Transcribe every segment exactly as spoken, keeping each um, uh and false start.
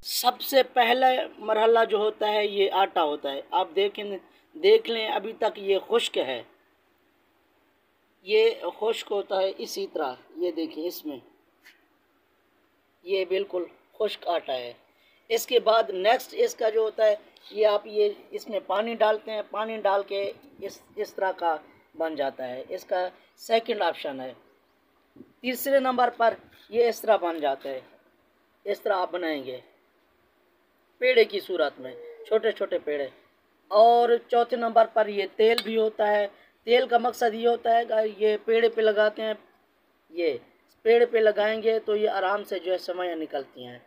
सबसे पहला मरहला जो होता है ये आटा होता है। आप देखें देख लें अभी तक ये खुश्क है, ये खुश्क होता है इसी तरह। ये देखें इसमें ये बिल्कुल खुश्क आटा है। इसके बाद नेक्स्ट इसका जो होता है ये आप ये इसमें पानी डालते हैं, पानी डाल के इस इस तरह का बन जाता है। इसका सेकंड ऑप्शन है। तीसरे नंबर पर ये इस तरह बन जाता है। इस तरह आप बनाएंगे पेड़े की सूरत में, छोटे छोटे पेड़े। और चौथे नंबर पर ये तेल भी होता है। तेल का मकसद ये होता है ये पेड़े पे लगाते हैं, ये पेड़ पे लगाएंगे तो ये आराम से जो है समैयाँ निकलती हैं।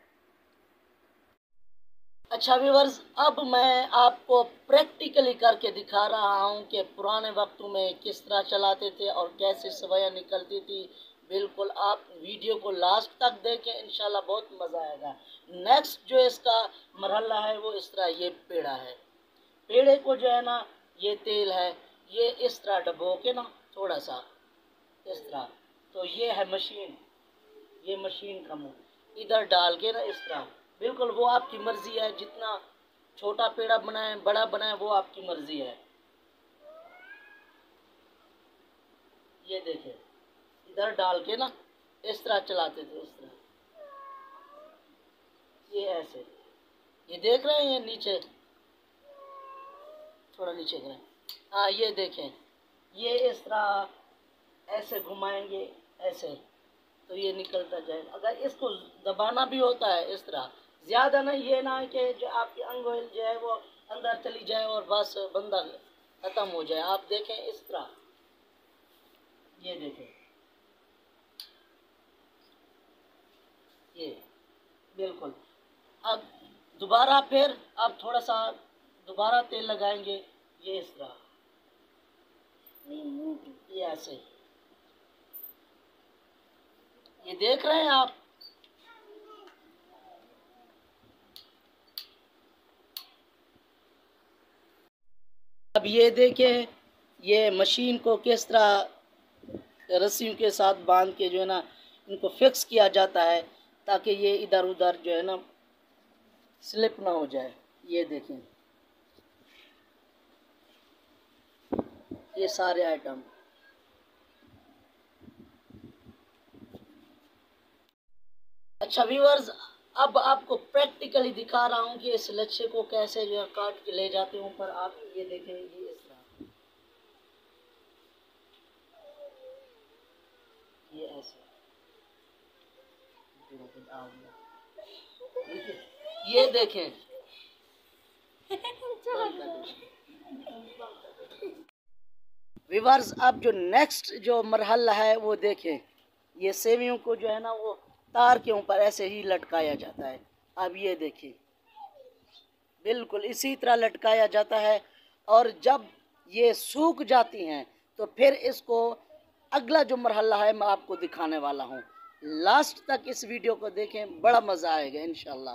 अच्छा व्यूअर्स, अब मैं आपको प्रैक्टिकली करके दिखा रहा हूँ कि पुराने वक्तों में किस तरह चलाते थे और कैसे सवैयाँ निकलती थी। बिल्कुल आप वीडियो को लास्ट तक देखें, इंशाल्लाह बहुत मज़ा आएगा। नेक्स्ट जो इसका मरहला है वो इस तरह, ये पेड़ा है। पेड़े को जो है ना ये तेल है, ये इस तरह डबो के ना थोड़ा सा इस तरह, तो ये है मशीन, ये मशीन का मुँह इधर डाल के ना इस तरह। बिल्कुल वो आपकी मर्जी है, जितना छोटा पेड़ा बनाए बड़ा बनाए वो आपकी मर्जी है। ये देखें इधर डाल के ना इस तरह चलाते थे, इस तरह ये ऐसे। ये देख रहे हैं ये नीचे, थोड़ा नीचे करें, हाँ ये देखें ये इस तरह ऐसे घुमाएंगे ऐसे तो ये निकलता जाएगा। अगर इसको दबाना भी होता है इस तरह, ज़्यादा नहीं, ये ना कि जो आपकी अंगुल जो है वो अंदर चली जाए और बस बंदा ख़त्म हो जाए। आप देखें इस तरह, ये देखें ये बिल्कुल। अब दोबारा फिर आप थोड़ा सा दोबारा तेल लगाएंगे, ये इस तरह, ये ऐसे, ये देख रहे हैं आप। अब ये देखें ये मशीन को किस तरह रस्सियों के साथ बांध के जो है ना इनको फिक्स किया जाता है ताकि ये इधर उधर जो है ना स्लिप ना हो जाए। ये देखें ये सारे आइटम। अच्छा व्यूअर्स, अब आपको प्रैक्टिकली दिखा रहा हूँ कि इस लच्छे को कैसे जो है काट के ले जाते हैं ऊपर। आप ये देखें ये इस तरह, ये ऐसे, ये देखें व्यूअर्स। अब जो नेक्स्ट जो मरहला है वो देखें, ये सेवियों को जो है ना वो तार के ऊपर ऐसे ही लटकाया जाता है। अब ये देखिए बिल्कुल इसी तरह लटकाया जाता है और जब ये सूख जाती हैं तो फिर इसको अगला जो मरहला है मैं आपको दिखाने वाला हूँ। लास्ट तक इस वीडियो को देखें, बड़ा मज़ा आएगा इंशाल्लाह।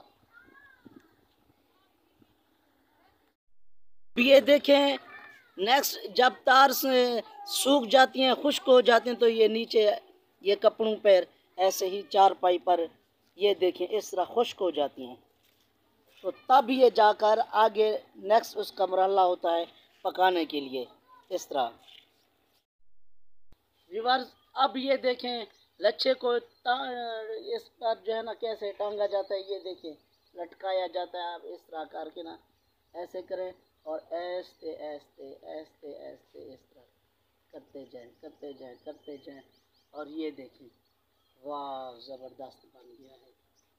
ये देखें नेक्स्ट, जब तार से सूख जाती हैं, खुश्क हो जाती हैं, तो ये नीचे ये कपड़ों पर ऐसे ही चारपाई पर ये देखें इस तरह खुश्क हो जाती हैं, तो तब ये जाकर आगे नेक्स्ट उसका मरहला होता है पकाने के लिए इस तरह। व्यूअर्स, अब ये देखें लच्छे को इस पर जो है ना कैसे टांगा जाता है। ये देखें लटकाया जाता है। आप इस तरह करके ना ऐसे करें और ऐसे ऐसे ऐसे ऐसे इस तरह करते जाएं करते जाएं करते जाएं और ये देखें वाह ज़बरदस्त बन गया है।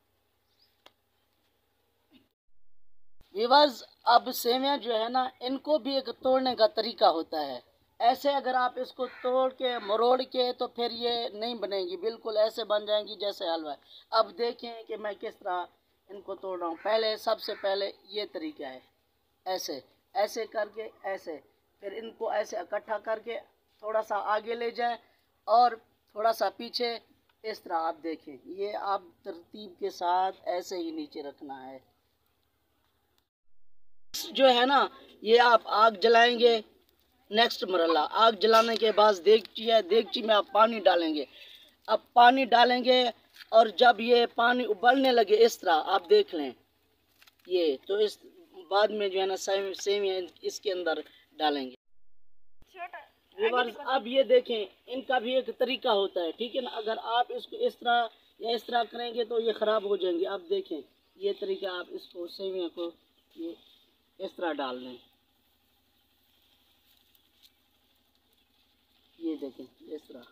व्यूअर्स, अब सेवियाँ जो है ना इनको भी एक तोड़ने का तरीका होता है। ऐसे अगर आप इसको तोड़ के मरोड़ के तो फिर ये नहीं बनेगी, बिल्कुल ऐसे बन जाएंगी जैसे हलवा। अब देखें कि मैं किस तरह इनको तोड़ रहा हूँ। पहले सबसे पहले ये तरीका है, ऐसे ऐसे करके ऐसे, फिर इनको ऐसे इकट्ठा करके थोड़ा सा आगे ले जाएं और थोड़ा सा पीछे इस तरह। आप देखें ये आप तरतीब के साथ ऐसे ही नीचे रखना है। जो है ना ये आप आग जलाएंगे। नेक्स्ट मरहला, आग जलाने के बाद देगची है, देगची में आप पानी डालेंगे। अब पानी डालेंगे और जब ये पानी उबलने लगे इस तरह आप देख लें, ये तो इस बाद में जो है ना सेम सेमिया इसके अंदर डालेंगे। व्यूअर्स अब ये देखें, इनका भी एक तरीका होता है, ठीक है ना। अगर आप इसको इस तरह या इस तरह करेंगे तो ये ख़राब हो जाएंगे। आप देखें ये तरीका, आप इसको सेमिया को ये इस तरह डाल दें, ये देखें इस तरह।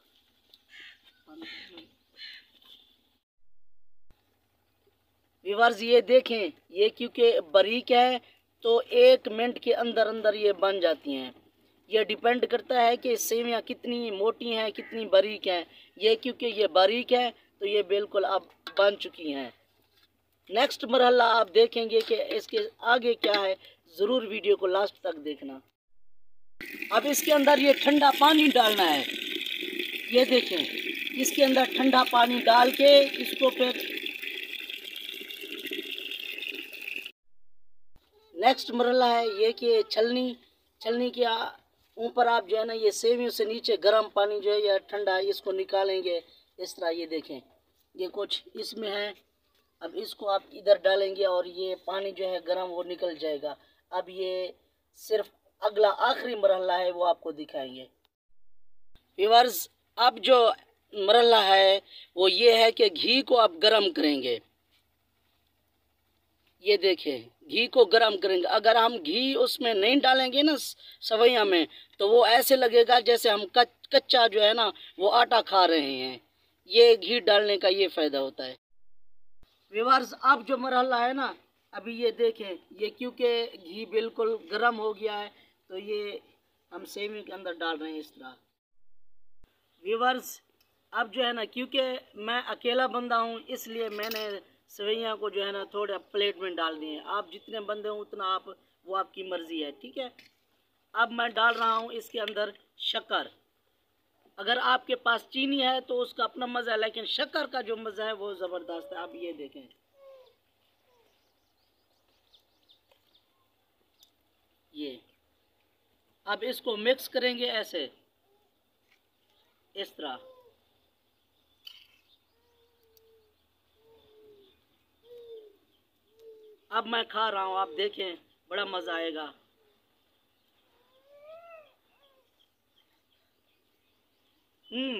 व्यूअर्स ये देखें, ये क्योंकि बारीक है तो एक मिनट के अंदर अंदर ये बन जाती हैं। ये डिपेंड करता है कि सेवियाँ कितनी मोटी हैं कितनी बारीक हैं। ये क्योंकि ये बारीक है तो ये बिल्कुल अब बन चुकी हैं। नेक्स्ट मरहला आप देखेंगे कि इसके आगे क्या है, ज़रूर वीडियो को लास्ट तक देखना। अब इसके अंदर ये ठंडा पानी डालना है। ये देखें, इसके अंदर ठंडा पानी डाल के इसको फिर नेक्स्ट मरहला है ये कि छलनी छलनी के ऊपर आप जो है ना ये सेवियों से नीचे गर्म पानी जो है या ठंडा इसको निकालेंगे इस तरह। ये देखें ये कुछ इसमें है। अब इसको आप इधर डालेंगे और ये पानी जो है गर्म वो निकल जाएगा। अब ये सिर्फ अगला आखिरी मरहला है वो आपको दिखाएंगे। व्यूअर्स अब जो मरहला है वो ये है कि घी को आप गर्म करेंगे। ये देखें घी को गर्म करेंगे। अगर हम घी उसमें नहीं डालेंगे ना सवैया में तो वो ऐसे लगेगा जैसे हम कच्चा जो है ना वो आटा खा रहे हैं। ये घी डालने का ये फ़ायदा होता है। व्यूअर्स अब जो मरहला है ना, अभी ये देखें, ये क्योंकि घी बिल्कुल गर्म हो गया है तो ये हम सेवी के अंदर डाल रहे हैं इस तरह। व्यूअर्स अब जो है ना, क्योंकि मैं अकेला बंदा हूँ इसलिए मैंने सेवैयाँ को जो है ना थोड़ा प्लेट में डाल दिए। आप जितने बंदे हो उतना आप, वो आपकी मर्ज़ी है, ठीक है। अब मैं डाल रहा हूँ इसके अंदर शक्कर। अगर आपके पास चीनी है तो उसका अपना मज़ा है, लेकिन शक्कर का जो मज़ा है वो ज़बरदस्त है। आप ये देखें, ये अब इसको मिक्स करेंगे ऐसे इस तरह। अब मैं खा रहा हूँ, आप देखें बड़ा मज़ा आएगा। हम्म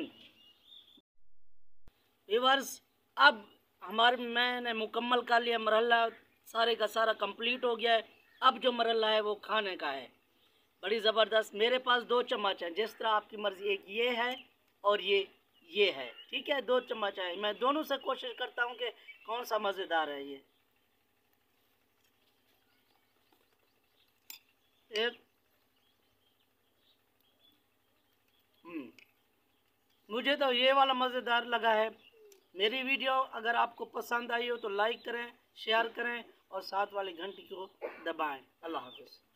व्यूअर्स अब हमारे मैंने मुकम्मल कर लिया, मरहला सारे का सारा कंप्लीट हो गया है। अब जो मरहला है वो खाने का है, बड़ी ज़बरदस्त। मेरे पास दो चम्मच हैं, जिस तरह आपकी मर्ज़ी। एक ये है और ये ये है, ठीक है। दो चम्मच है, मैं दोनों से कोशिश करता हूँ कि कौन सा मज़ेदार है। ये एक हम्म मुझे तो ये वाला मज़ेदार लगा है। मेरी वीडियो अगर आपको पसंद आई हो तो लाइक करें, शेयर करें और साथ वाली घंटी को दबाएं। अल्लाह हाफ़िज़।